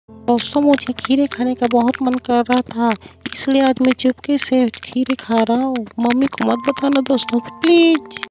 दोस्तों मुझे खीरे खाने का बहुत मन कर रहा था, इसलिए आज मैं चुपके से खीरे खा रहा हूँ। मम्मी को मत बताना दोस्तों प्लीज।